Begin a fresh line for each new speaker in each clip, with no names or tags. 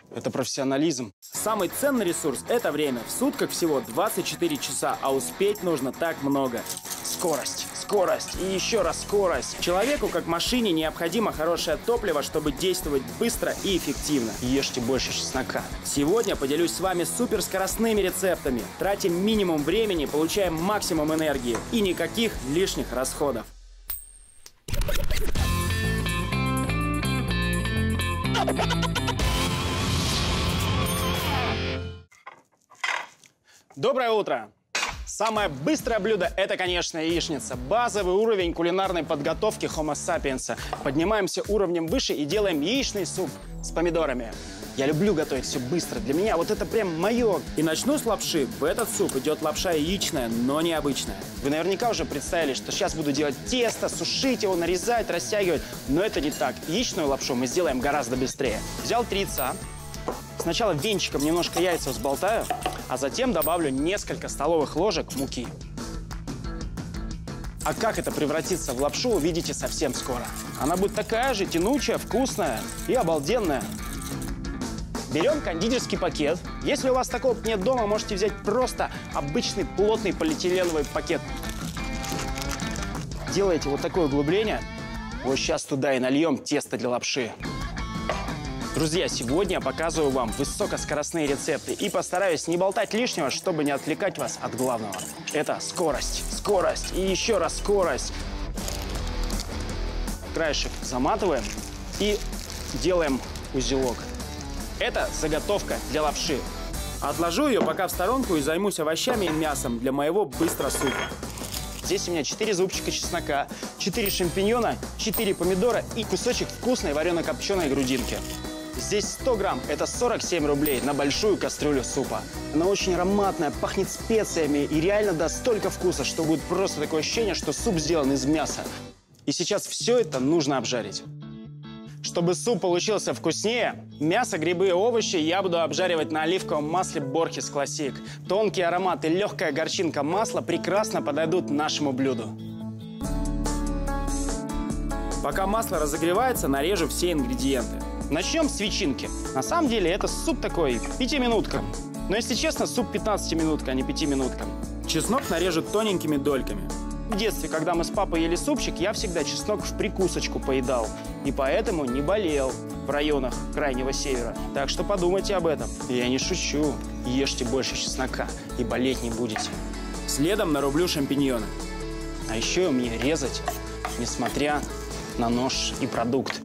Это профессионализм.
Самый ценный ресурс – это время. В сутках всего 24 часа, а успеть нужно так много.
Скорость, скорость и еще раз скорость.
Человеку, как машине, необходимо хорошее топливо, чтобы действовать быстро и эффективно.
Ешьте больше чеснока.
Сегодня поделюсь с вами суперскоростными рецептами. Тратим минимум времени, получаем максимум энергии и никаких лишних расходов.
Доброе утро! Самое быстрое блюдо – это, конечно, яичница. Базовый уровень кулинарной подготовки Homo sapiens. Поднимаемся уровнем выше и делаем яичный суп с помидорами. Я люблю готовить все быстро. Для меня вот это прям мое.
И начну с лапши. В этот суп идет лапша яичная, но необычная.
Вы наверняка уже представили, что сейчас буду делать тесто, сушить его, нарезать, растягивать. Но это не так. Яичную лапшу мы сделаем гораздо быстрее. Взял 3 яйца. Сначала венчиком немножко яйца взболтаю, а затем добавлю несколько столовых ложек муки. А как это превратится в лапшу, увидите совсем скоро. Она будет такая же тянучая, вкусная и обалденная. Берем кондитерский пакет. Если у вас такого нет дома, можете взять просто обычный плотный полиэтиленовый пакет. Делаете вот такое углубление. Вот сейчас туда и нальем тесто для лапши. Друзья, сегодня я показываю вам высокоскоростные рецепты и постараюсь не болтать лишнего, чтобы не отвлекать вас от главного. Это скорость, скорость и еще раз скорость. Краешек заматываем и делаем узелок. Это заготовка для лапши.
Отложу ее пока в сторонку и займусь овощами и мясом для моего быстро супа.
Здесь у меня 4 зубчика чеснока, 4 шампиньона, 4 помидора и кусочек вкусной варено-копченой грудинки. Здесь 100 грамм, это 47 рублей на большую кастрюлю супа. Она очень ароматная, пахнет специями и реально даст столько вкуса, что будет просто такое ощущение, что суп сделан из мяса. И сейчас все это нужно обжарить. Чтобы суп получился вкуснее, мясо, грибы и овощи я буду обжаривать на оливковом масле Борхес Классик. Тонкий аромат и легкая горчинка масла прекрасно подойдут нашему блюду.
Пока масло разогревается, нарежу все ингредиенты.
Начнем с ветчинки. На самом деле это суп такой 5-минутка. Но если честно, суп 15-минутка, а не 5-минутка.
Чеснок нарежу тоненькими дольками.
В детстве, когда мы с папой ели супчик, я всегда чеснок в прикусочку поедал. И поэтому не болел в районах Крайнего Севера. Так что подумайте об этом. Я не шучу. Ешьте больше чеснока и болеть не будете.
Следом нарублю шампиньоны.
А еще и умею резать, несмотря на нож и продукт.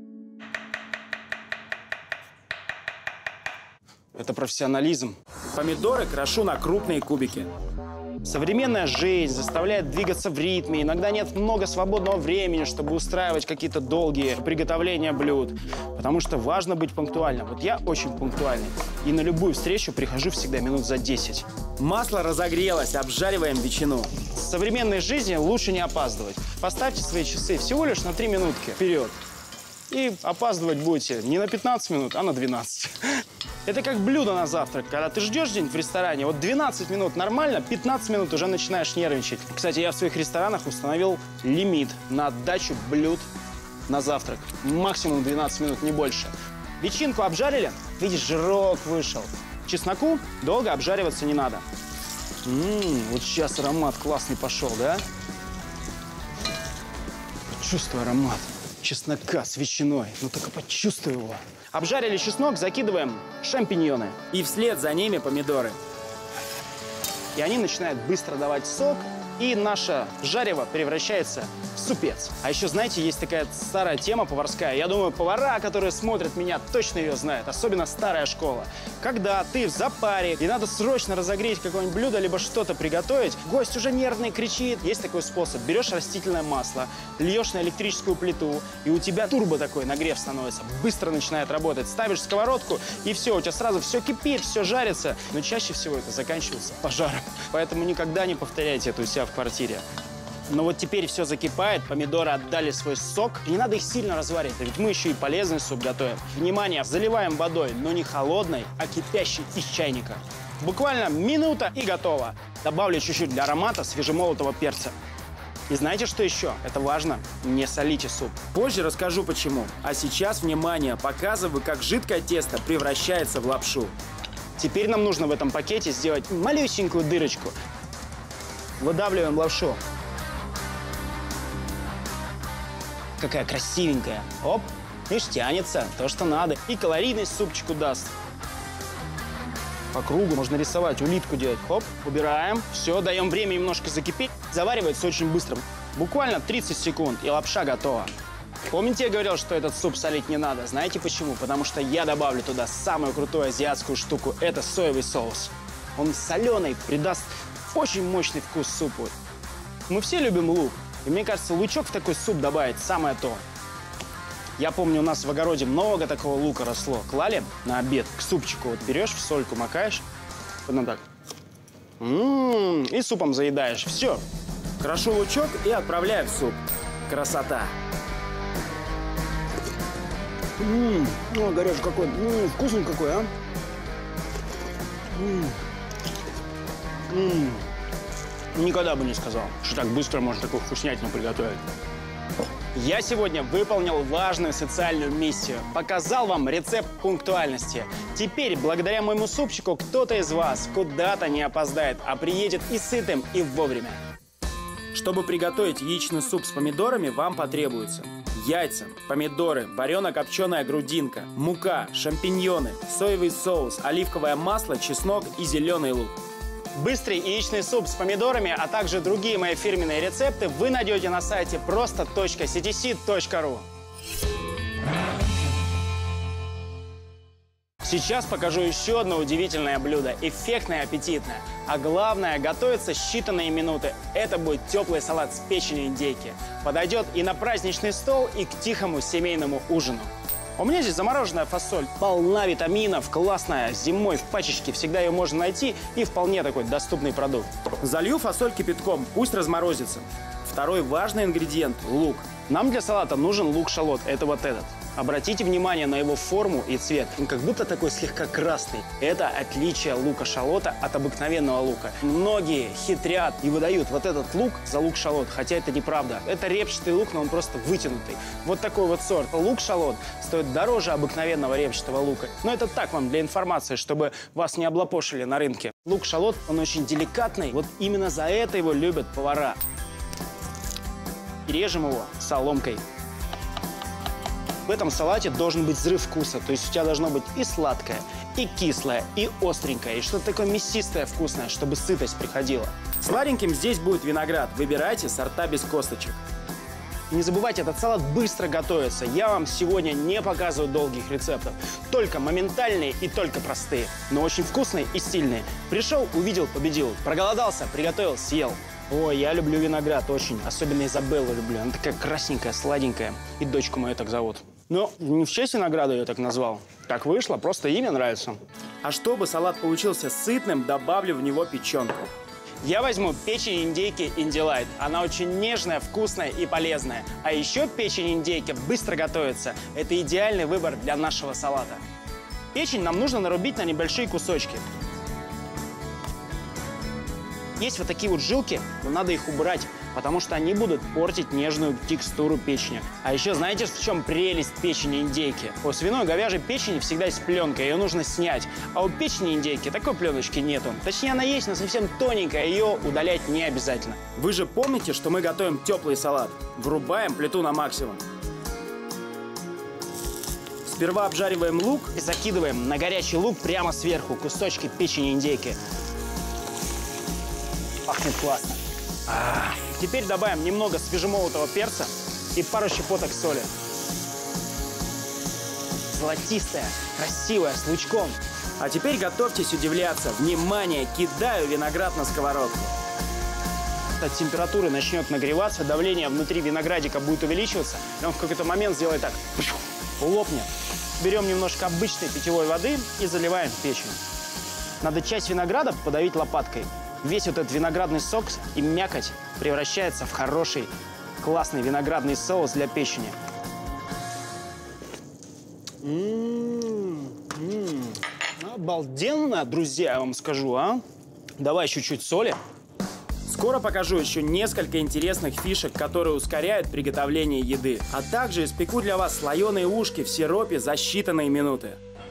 Это профессионализм.
Помидоры крошу на крупные кубики.
Современная жизнь заставляет двигаться в ритме. Иногда нет много свободного времени, чтобы устраивать какие-то долгие приготовления блюд. Потому что важно быть пунктуальным. Вот я очень пунктуальный. И на любую встречу прихожу всегда минут за 10.
Масло разогрелось, обжариваем ветчину.
В современной жизни лучше не опаздывать. Поставьте свои часы всего лишь на 3 минутки вперед. И опаздывать будете не на 15 минут, а на 12. Это как блюдо на завтрак. Когда ты ждешь где-нибудь в ресторане, вот 12 минут нормально, 15 минут уже начинаешь нервничать. Кстати, я в своих ресторанах установил лимит на отдачу блюд на завтрак. Максимум 12 минут, не больше. Ветчинку обжарили, видишь, жирок вышел. Чесноку долго обжариваться не надо. Вот сейчас аромат классный пошел, да? Чувствую аромат чеснока с ветчиной. Ну только почувствуй его. Обжарили чеснок, закидываем шампиньоны.
И вслед за ними помидоры.
И они начинают быстро давать сок, и наше жарево превращается в супец. А еще, знаете, есть такая старая тема поварская. Я думаю, повара, которые смотрят меня, точно ее знают. Особенно старая школа. Когда ты в запаре, и надо срочно разогреть какое-нибудь блюдо, либо что-то приготовить, гость уже нервный, кричит. Есть такой способ. Берешь растительное масло, льешь на электрическую плиту, и у тебя турбо такой нагрев становится. Быстро начинает работать. Ставишь сковородку, и все, у тебя сразу все кипит, все жарится. Но чаще всего это заканчивается пожаром. Поэтому никогда не повторяйте это у себя в квартире. Но вот теперь все закипает, помидоры отдали свой сок. И не надо их сильно разваривать, ведь мы еще и полезный суп готовим. Внимание, заливаем водой, но не холодной, а кипящей из чайника. Буквально минута и готово. Добавлю чуть-чуть для аромата свежемолотого перца. И знаете, что еще? Это важно. Не солите суп.
Позже расскажу почему. А сейчас, внимание, показываю, как жидкое тесто превращается в лапшу.
Теперь нам нужно в этом пакете сделать малюсенькую дырочку. Выдавливаем лапшу. Какая красивенькая. Оп, видишь, тянется, то, что надо. И калорийность супчику даст. По кругу можно рисовать, улитку делать. Хоп, убираем. Все, даем время немножко закипеть. Заваривается очень быстро. Буквально 30 секунд, и лапша готова. Помните, я говорил, что этот суп солить не надо? Знаете почему? Потому что я добавлю туда самую крутую азиатскую штуку. Это соевый соус. Он соленый, придаст очень мощный вкус супу. Мы все любим лук. И мне кажется, лучок в такой суп добавить самое то. Я помню, у нас в огороде много такого лука росло. Клали на обед к супчику. Вот берешь, в сольку макаешь. Вот так. И супом заедаешь. Все.
Крошу лучок и отправляю в суп. Красота!
О, горячий какой. Вкусный какой, а? Никогда бы не сказал, что так быстро можно такую вкуснятину приготовить. Я сегодня выполнил важную социальную миссию. Показал вам рецепт пунктуальности. Теперь, благодаря моему супчику, кто-то из вас куда-то не опоздает, а приедет и сытым, и вовремя.
Чтобы приготовить яичный суп с помидорами, вам потребуется яйца, помидоры, варено-копченая грудинка, мука, шампиньоны, соевый соус, оливковое масло, чеснок и зеленый лук.
Быстрый яичный суп с помидорами, а также другие мои фирменные рецепты вы найдете на сайте просто.ctc.ru. Сейчас покажу еще одно удивительное блюдо, эффектное и аппетитное. А главное, готовится считанные минуты. Это будет теплый салат с печенью индейки. Подойдет и на праздничный стол, и к тихому семейному ужину. У меня здесь замороженная фасоль, полна витаминов, классная, зимой в пачечке всегда ее можно найти и вполне такой доступный продукт.
Залью фасоль кипятком, пусть разморозится. Второй важный ингредиент – лук.
Нам для салата нужен лук-шалот, это вот этот. Обратите внимание на его форму и цвет. Он как будто такой слегка красный. Это отличие лука-шалота от обыкновенного лука. Многие хитрят и выдают вот этот лук за лук-шалот, хотя это неправда. Это репчатый лук, но он просто вытянутый. Вот такой вот сорт. Лук-шалот стоит дороже обыкновенного репчатого лука. Но это так вам для информации, чтобы вас не облапошили на рынке. Лук-шалот, он очень деликатный. Вот именно за это его любят повара. Режем его соломкой. В этом салате должен быть взрыв вкуса, то есть у тебя должно быть и сладкое, и кислое, и остренькое, и что-то такое мясистое вкусное, чтобы сытость приходила.
Сладеньким здесь будет виноград. Выбирайте сорта без косточек.
Не забывайте, этот салат быстро готовится. Я вам сегодня не показываю долгих рецептов. Только моментальные и только простые, но очень вкусные и стильные. Пришел, увидел, победил. Проголодался, приготовил, съел. Ой, я люблю виноград очень. Особенно Изабеллу люблю. Она такая красненькая, сладенькая. И дочку мою так зовут. Но не в честь винограда я так назвал. Так вышло, просто имя нравится.
А чтобы салат получился сытным, добавлю в него печенку.
Я возьму печень индейки Индилайт. Она очень нежная, вкусная и полезная. А еще печень индейки быстро готовится. Это идеальный выбор для нашего салата. Печень нам нужно нарубить на небольшие кусочки. Есть вот такие вот жилки, но надо их убрать, потому что они будут портить нежную текстуру печени. А еще знаете, в чем прелесть печени индейки? У свиной и говяжьей печени всегда есть пленка, ее нужно снять. А у печени индейки такой пленочки нету. Точнее, она есть, но совсем тоненькая, ее удалять не обязательно.
Вы же помните, что мы готовим теплый салат? Врубаем плиту на максимум. Сперва обжариваем лук
И закидываем на горячий лук прямо сверху кусочки печени индейки. Пахнет классно. Теперь добавим немного свежемолотого перца и пару щепоток соли. Золотистая, красивая, с лучком.
А теперь готовьтесь удивляться. Внимание, кидаю виноград на сковородку.
От температуры начнет нагреваться, давление внутри виноградика будет увеличиваться, и он в какой-то момент сделает так, лопнет. Берем немножко обычной питьевой воды и заливаем в печень. Надо часть винограда подавить лопаткой. Весь вот этот виноградный сок и мякоть превращается в хороший, классный виноградный соус для печени. Обалденно, друзья, я вам скажу, а? Давай чуть-чуть соли.
Скоро покажу еще несколько интересных фишек, которые ускоряют приготовление еды. А также испеку для вас слоеные ушки в сиропе за считанные минуты.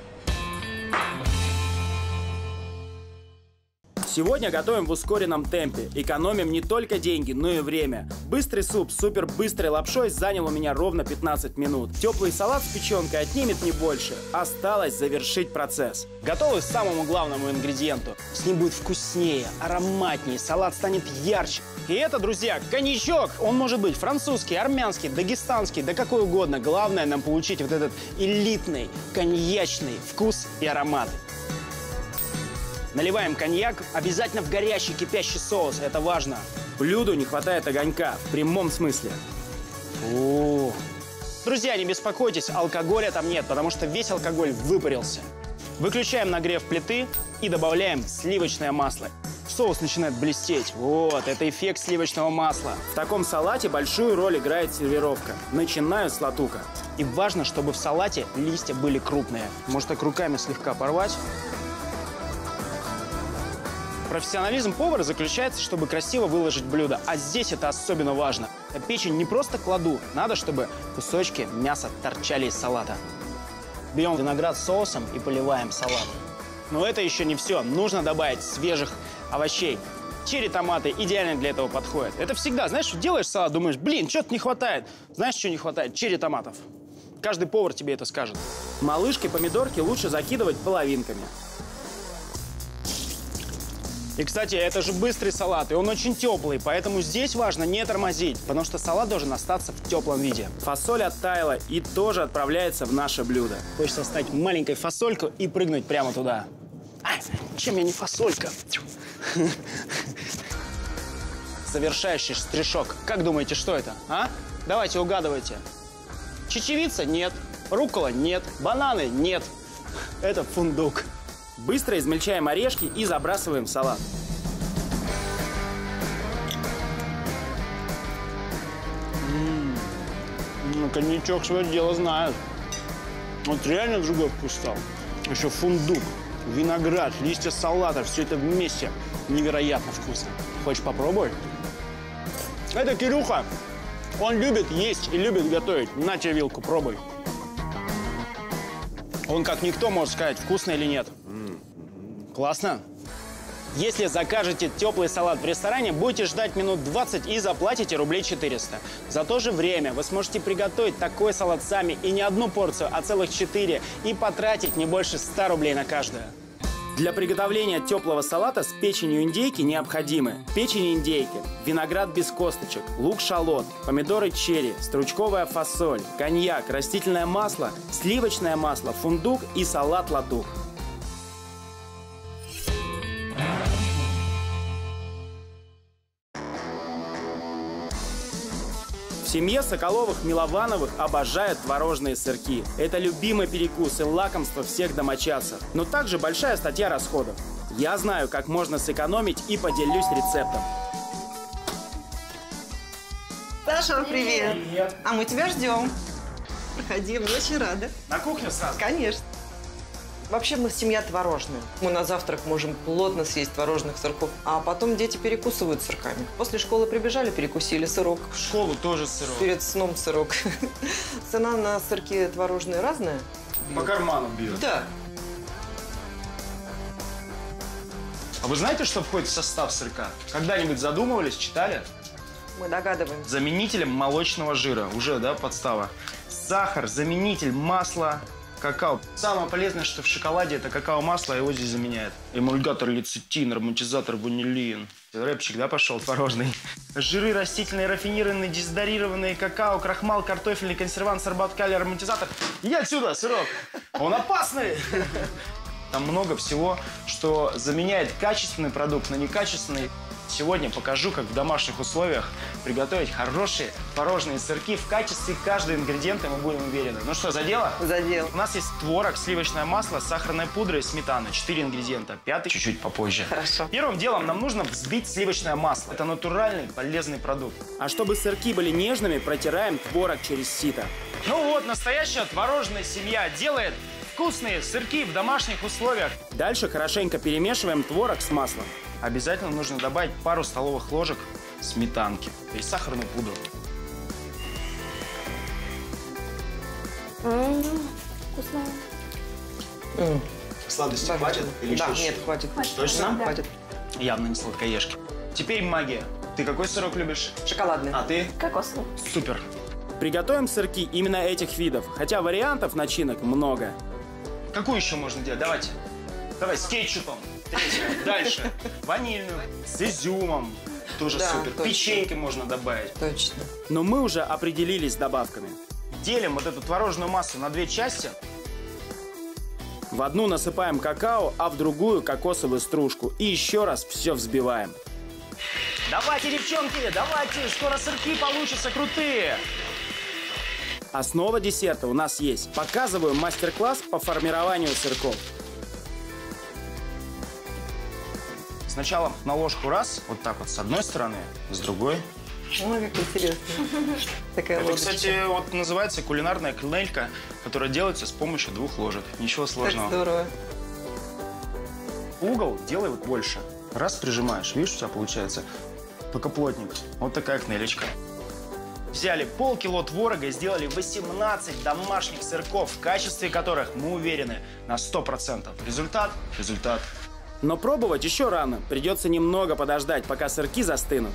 Сегодня готовим в ускоренном темпе. Экономим не только деньги, но и время. Быстрый суп с супер быстрой лапшой занял у меня ровно 15 минут. Теплый салат с печенкой отнимет не больше. Осталось завершить процесс.
Готовы к самому главному ингредиенту. С ним будет вкуснее, ароматнее, салат станет ярче. И это, друзья, коньячок. Он может быть французский, армянский, дагестанский, да какой угодно. Главное нам получить вот этот элитный коньячный вкус и аромат. Наливаем коньяк обязательно в горячий кипящий соус, это важно.
Блюду не хватает огонька, в прямом смысле.
Друзья, не беспокойтесь, алкоголя там нет, потому что весь алкоголь выпарился. Выключаем нагрев плиты и добавляем сливочное масло. Соус начинает блестеть. Вот, это эффект сливочного масла.
В таком салате большую роль играет сервировка. Начинаю с латука.
И важно, чтобы в салате листья были крупные. Может так руками слегка порвать. Профессионализм повара заключается, чтобы красиво выложить блюдо, а здесь это особенно важно. Печень не просто кладу, надо, чтобы кусочки мяса торчали из салата. Берем виноград с соусом и поливаем салат. Но это еще не все, нужно добавить свежих овощей. Черри, томаты идеально для этого подходят. Это всегда, знаешь, делаешь салат, думаешь, блин, что-то не хватает. Знаешь, что не хватает? Черри, томатов. Каждый повар тебе это скажет.
Малышки, помидорки лучше закидывать половинками.
И, кстати, это же быстрый салат, и он очень теплый, поэтому здесь важно не тормозить, потому что салат должен остаться в теплом виде.
Фасоль оттаяла и тоже отправляется в наше блюдо.
Хочется стать маленькой фасолькой и прыгнуть прямо туда. Чем я не фасолька? Завершающий штришок. Как думаете, что это? А? Давайте угадывайте. Чечевица? Нет. Руккола? Нет. Бананы? Нет. Это фундук.
Быстро измельчаем орешки и забрасываем в салат.
Коньячок свое дело знает. Вот реально другой вкус стал. Еще фундук, виноград, листья салата, все это вместе. Невероятно вкусно. Хочешь попробовать? Это Кирюха. Он любит есть и любит готовить. На тебе вилку, пробуй. Он как никто может сказать, вкусно или нет. Классно? Если закажете теплый салат в ресторане, будете ждать минут 20 и заплатите рублей 400. За то же время вы сможете приготовить такой салат сами и не одну порцию, а целых 4, и потратить не больше 100 рублей на каждую.
Для приготовления теплого салата с печенью индейки необходимы печень индейки, виноград без косточек, лук-шалот, помидоры черри, стручковая фасоль, коньяк, растительное масло, сливочное масло, фундук и салат латук. В семье Соколовых-Миловановых обожают творожные сырки. Это любимый перекус и лакомство всех домочадцев. Но также большая статья расходов. Я знаю, как можно сэкономить, и поделюсь рецептом.
Саша, привет!
Привет!
А мы тебя ждем. Проходи, мы очень рады.
На кухню сразу?
Конечно. Вообще мы семья творожная. Мы на завтрак можем плотно съесть творожных сырков, а потом дети перекусывают сырками. После школы прибежали, перекусили сырок.
В школу тоже сырок.
Перед сном сырок. Цена на сырки творожные разная.
По карману бьет.
Да.
А вы знаете, что входит в состав сырка? Когда-нибудь задумывались, читали?
Мы догадываемся.
Заменителем молочного жира. Уже, да, подстава. Сахар, заменитель, масло, какао. Самое полезное, что в шоколаде, это какао-масло, его здесь заменяет. Эмульгатор лецитин, ароматизатор ванилин. Рэпчик, да, пошел творожный. Жиры растительные, рафинированные, дезодорированные, какао, крахмал, картофельный консервант, сорбат калия, ароматизатор. Иди отсюда, сырок! Он опасный! Там много всего, что заменяет качественный продукт на некачественный. Сегодня покажу, как в домашних условиях приготовить хорошие творожные сырки. В качестве каждого ингредиента мы будем уверены. Ну что, за дело?
За дело.
У нас есть творог, сливочное масло, сахарная пудра и сметана. 4 ингредиента. 5-й чуть-чуть попозже.
Хорошо.
Первым делом нам нужно взбить сливочное масло. Это натуральный, полезный продукт.
А чтобы сырки были нежными, протираем творог через сито.
Ну вот, настоящая творожная семья делает вкусные сырки в домашних условиях.
Дальше хорошенько перемешиваем творог с маслом.
Обязательно нужно добавить пару столовых ложек сметанки и сахарную пудру.
Вкусно.
Сладости хватит? Или
Да,
еще?
нет, хватит.
Точно?
Нам
Да.
хватит.
Явно не сладкоежки. Теперь магия. Ты какой сырок любишь?
Шоколадный.
А ты?
Кокосовый.
Супер.
Приготовим сырки именно этих видов, хотя вариантов начинок много.
Какую еще можно делать? Давайте. Давай с кетчупом. Третья. Дальше. Ванильную. С изюмом. Тоже
Да,
супер.
точно.
Печеньки можно добавить.
Точно.
Но мы уже определились с добавками.
Делим вот эту творожную массу на две части.
В одну насыпаем какао, а в другую кокосовую стружку. И еще раз все взбиваем.
Давайте, девчонки, давайте. Скоро сырки получатся крутые.
Основа десерта у нас есть. Показываю мастер-класс по формированию сырков.
Сначала на ложку раз, вот так вот с одной стороны, с другой.
Ой, как интересно. Такая
Это,
лодочка.
кстати, вот называется кулинарная кнелька, которая делается с помощью 2 ложек. Ничего
Так
сложного.
здорово.
Угол делай вот больше. Раз прижимаешь, видишь, у тебя получается только плотненько. Вот такая кнелечка. Взяли полкило творога и сделали 18 домашних сырков, в качестве которых мы уверены на 100%. Результат? Результат.
Но пробовать еще рано. Придется немного подождать, пока сырки застынут.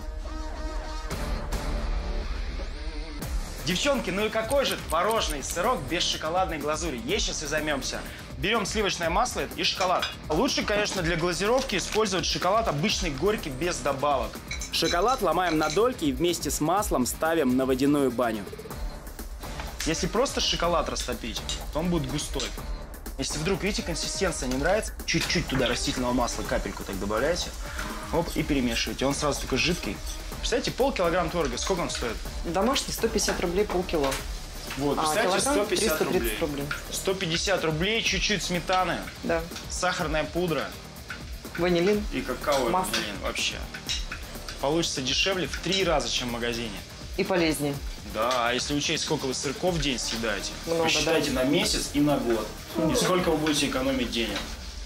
Девчонки, ну и какой же творожный сырок без шоколадной глазури? Есть, сейчас и займемся. Берем сливочное масло и шоколад. Лучше, конечно, для глазировки использовать шоколад обычный горький без добавок.
Шоколад ломаем на дольки и вместе с маслом ставим на водяную баню.
Если просто шоколад растопить, то он будет густой. Если вдруг, видите, консистенция не нравится, чуть-чуть туда растительного масла, капельку так добавляете, оп, и перемешиваете. Он сразу такой жидкий. Представляете, полкилограмма творога, сколько он стоит?
Домашний 150 рублей полкило.
Вот,
А
представляете,
килограмм
150
330 рублей.
150 рублей, чуть-чуть сметаны,
Да.
сахарная пудра
Ванилин.
и какао.
Масло.
Блин, вообще. Получится дешевле в 3 раза, чем в магазине.
И полезнее.
Да, а если учесть, сколько вы сырков в день съедаете,
Много,
посчитайте
да.
на месяц и на год. И сколько вы будете экономить денег.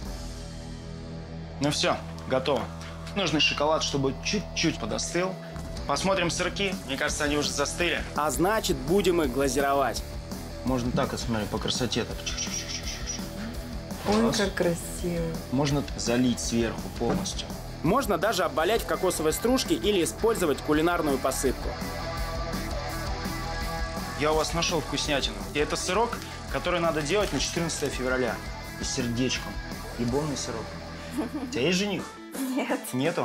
Ну все, готово. Нужный шоколад, чтобы чуть-чуть подостыл. Посмотрим сырки. Мне кажется, они уже застыли.
А значит, будем их глазировать.
Можно так, смотри, по красоте. Так.
Ой,
Раз.
как красиво.
Можно залить сверху полностью.
Можно даже обвалять в кокосовой стружке или использовать кулинарную посыпку.
Я у вас нашел вкуснятину. И это сырок, который надо делать на 14 февраля. И с сердечком. Любовный сырок. У тебя есть жених?
Нет.
Нету?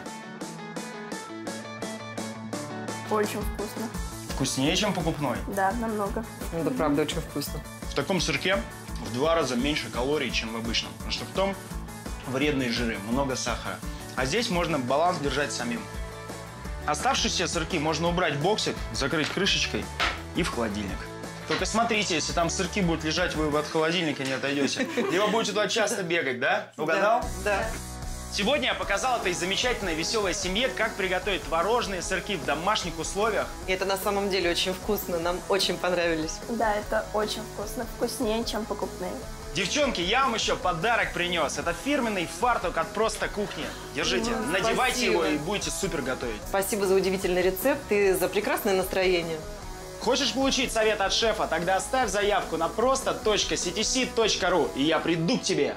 Очень вкусно.
Вкуснее, чем покупной.
Да, намного.
Это правда очень вкусно.
В таком сырке в 2 раза меньше калорий, чем в обычном. Потому что в том вредные жиры, много сахара. А здесь можно баланс держать самим. Оставшиеся сырки можно убрать в боксик, закрыть крышечкой и в холодильник. Только смотрите, если там сырки будут лежать, вы от холодильника не отойдете. Либо будете туда часто бегать, да? Угадал?
Да.
Сегодня я показал этой замечательной веселой семье, как приготовить творожные сырки в домашних условиях.
И это на самом деле очень вкусно. Нам очень понравились.
Да, это очень вкусно. Вкуснее, чем покупные.
Девчонки, я вам еще подарок принес. Это фирменный фартук от Просто Кухни. Держите, надевайте
спасибо.
его и будете супер готовить.
Спасибо за удивительный рецепт и за прекрасное настроение.
Хочешь получить совет от шефа? Тогда оставь заявку на просто.ctc.ru, и я приду к тебе.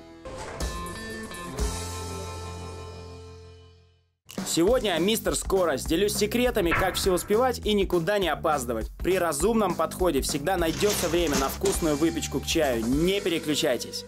Сегодня я мистер Скорость. Делюсь секретами, как все успевать и никуда не опаздывать. При разумном подходе всегда найдется время на вкусную выпечку к чаю. Не переключайтесь.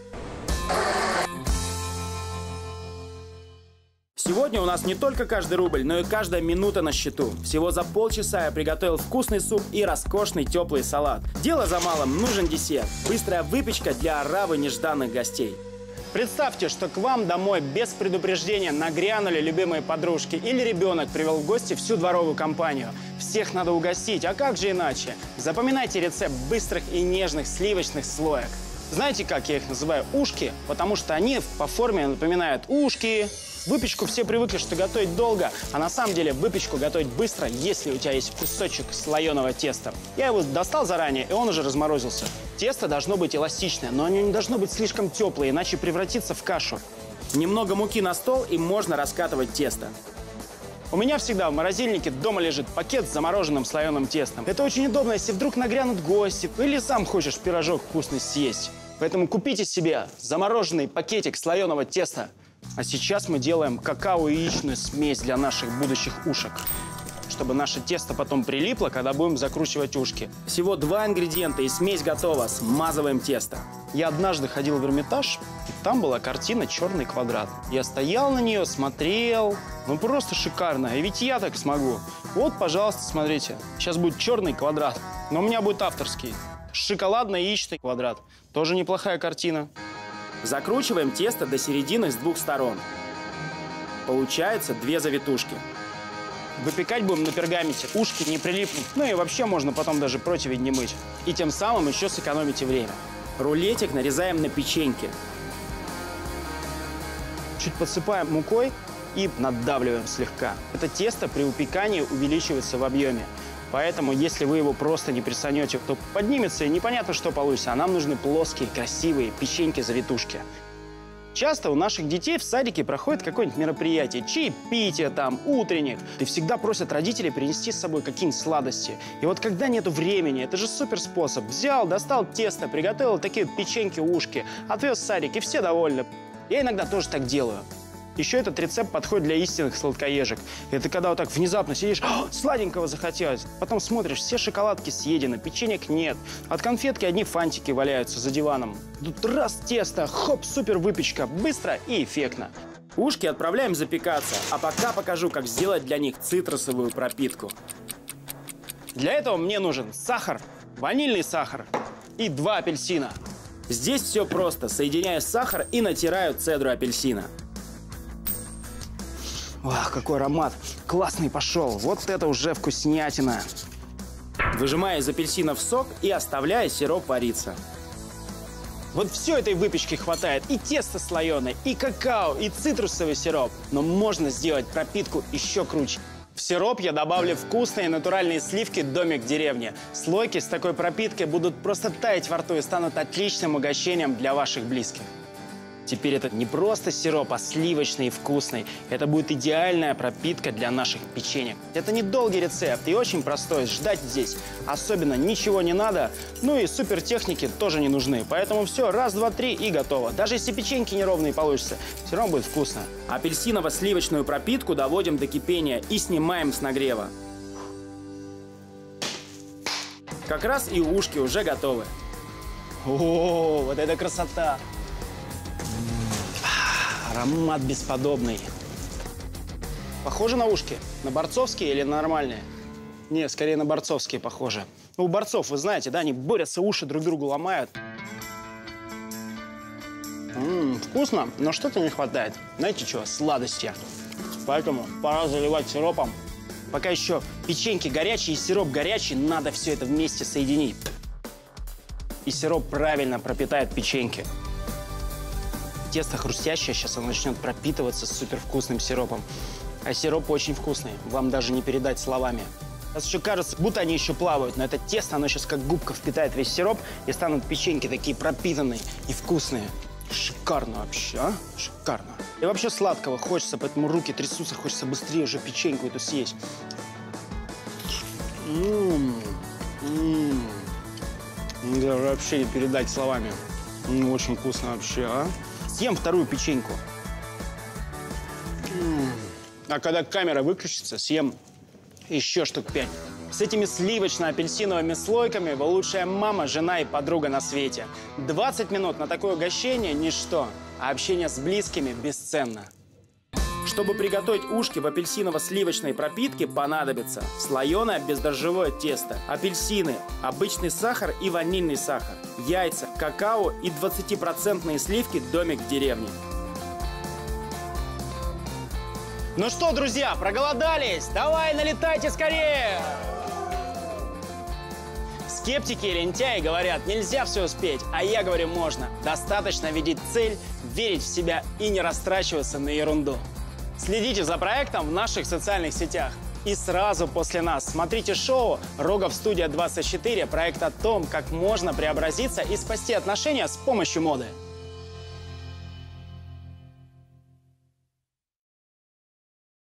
Сегодня у нас не только каждый рубль, но и каждая минута на счету. Всего за полчаса я приготовил вкусный суп и роскошный теплый салат. Дело за малым, нужен десерт. Быстрая выпечка для оравы нежданных гостей.
Представьте, что к вам домой без предупреждения нагрянули любимые подружки или ребенок привел в гости всю дворовую компанию. Всех надо угостить, а как же иначе? Запоминайте рецепт быстрых и нежных сливочных слоек. Знаете, как я их называю? Ушки, потому что они по форме напоминают ушки Выпечку все привыкли, что готовить долго, а на самом деле выпечку готовить быстро, если у тебя есть кусочек слоеного теста. Я его достал заранее, и он уже разморозился. Тесто должно быть эластичное, но оно не должно быть слишком теплое, иначе превратится в кашу.
Немного муки на стол, и можно раскатывать тесто.
У меня всегда в морозильнике дома лежит пакет с замороженным слоеным тестом. Это очень удобно, если вдруг нагрянут гости или сам хочешь пирожок вкусный съесть. Поэтому купите себе замороженный пакетик слоеного теста. А сейчас мы делаем какао-яичную смесь для наших будущих ушек, чтобы наше тесто потом прилипло, когда будем закручивать ушки.
Всего 2 ингредиента, и смесь готова. Смазываем тесто.
Я однажды ходил в Эрмитаж, и там была картина «Черный квадрат». Я стоял на нее, смотрел. Ну, просто шикарно. И ведь я так смогу. Вот, пожалуйста, смотрите. Сейчас будет черный квадрат, но у меня будет авторский. Шоколадно-яичный квадрат. Тоже неплохая картина.
Закручиваем тесто до середины с 2 сторон. Получается 2 завитушки.
Выпекать будем на пергаменте. Ушки не прилипнут. Ну и вообще можно потом даже противень не мыть. И тем самым еще сэкономите время.
Рулетик нарезаем на печеньки.
Чуть подсыпаем мукой и надавливаем слегка. Это тесто при выпекании увеличивается в объеме. Поэтому, если вы его просто не присанете, то поднимется и непонятно, что получится. А нам нужны плоские, красивые печеньки-завитушки. Часто у наших детей в садике проходит какое-нибудь мероприятие, чаепитие там, утренник. И всегда просят родителей принести с собой какие-нибудь сладости. И вот когда нету времени, это же супер способ. Взял, достал тесто, приготовил такие печеньки-ушки, отвез в садик, и все довольны. Я иногда тоже так делаю. Еще этот рецепт подходит для истинных сладкоежек. Это когда вот так внезапно сидишь, сладенького захотелось. Потом смотришь, все шоколадки съедены, печенек нет. От конфетки одни фантики валяются за диваном. Тут раз тесто, хоп, супер выпечка, быстро и эффектно.
Ушки отправляем запекаться, а пока покажу, как сделать для них цитрусовую пропитку.
Для этого мне нужен сахар, ванильный сахар и 2 апельсина.
Здесь все просто. Соединяю сахар и натираю цедру апельсина.
Вау, какой аромат! Классный пошел! Вот это уже вкуснятина!
Выжимаю из апельсинов сок и оставляю сироп вариться.
Вот все этой выпечки хватает. И тесто слоеное, и какао, и цитрусовый сироп. Но можно сделать пропитку еще круче. В сироп я добавлю вкусные натуральные сливки «Домик в деревне». Слойки с такой пропиткой будут просто таять во рту и станут отличным угощением для ваших близких. Теперь это не просто сироп, а сливочный и вкусный. Это будет идеальная пропитка для наших печенек. Это недолгий рецепт и очень простой. Ждать здесь особенно ничего не надо. Ну и супертехники тоже не нужны. Поэтому все, раз, два, три и готово. Даже если печеньки неровные получатся, все равно будет вкусно.
Апельсиново-сливочную пропитку доводим до кипения и снимаем с нагрева. Как раз и ушки уже готовы.
О, вот это красота! Аромат бесподобный. Похоже на ушки? На борцовские или на нормальные? Не, скорее на борцовские похоже. Ну, у борцов, вы знаете, да, они борются, уши друг другу ломают. Вкусно, но что-то не хватает. Знаете чего? Сладости. Поэтому пора заливать сиропом. Пока еще печеньки горячие и сироп горячий, надо все это вместе соединить. И сироп правильно пропитает печеньки. Тесто хрустящее, сейчас оно начнет пропитываться супер вкусным сиропом. А сироп очень вкусный, вам даже не передать словами. Сейчас еще кажется, будто они еще плавают, но это тесто, оно сейчас как губка впитает весь сироп, и станут печеньки такие пропитанные и вкусные. Шикарно вообще, а? Шикарно. И вообще сладкого хочется, поэтому руки трясутся, хочется быстрее уже печеньку эту съесть. Да, вообще не передать словами. Очень вкусно вообще, а? Съем вторую печеньку. А когда камера выключится, съем еще штук 5. С этими сливочно-апельсиновыми слойками вы лучшая мама, жена и подруга на свете. 20 минут на такое угощение – ничто, а общение с близкими бесценно.
Чтобы приготовить ушки в апельсиново-сливочной пропитке, понадобится слоеное бездрожжевое тесто, апельсины, обычный сахар и ванильный сахар, яйца, какао и 20% сливки «Домик в деревне».
Ну что, друзья, проголодались? Давай, налетайте скорее! Скептики и лентяи говорят, нельзя все успеть, а я говорю, можно. Достаточно видеть цель, верить в себя и не растрачиваться на ерунду. Следите за проектом в наших социальных сетях. И сразу после нас смотрите шоу «Рогов Студия 24», проект о том, как можно преобразиться и спасти отношения с помощью моды.